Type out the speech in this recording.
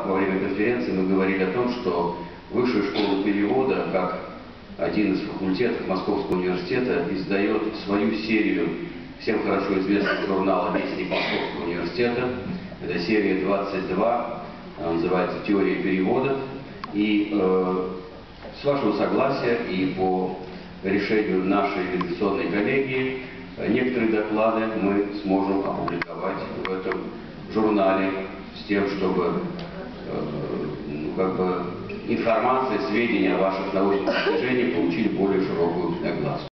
во время конференции мы говорили о том, что Высшая школа перевода, как один из факультетов Московского университета, издает свою серию всем хорошо известного журнала «Вестник Московского университета». Это серия 22, она называется «Теория перевода». И с вашего согласия и по решению нашей редакционной коллегии некоторые доклады мы сможем опубликовать в этом журнале с тем, чтобы информация, сведения о ваших научных достижениях получили более широкую огласку.